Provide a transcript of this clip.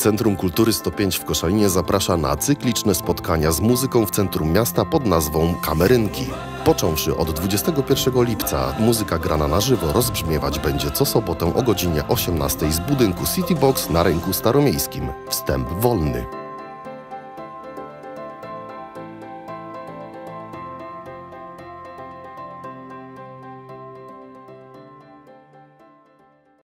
Centrum Kultury 105 w Koszalinie zaprasza na cykliczne spotkania z muzyką w centrum miasta pod nazwą Kamerynki. Począwszy od 21 lipca muzyka grana na żywo rozbrzmiewać będzie co sobotę o godzinie 18 z budynku City Box na Rynku Staromiejskim. Wstęp wolny.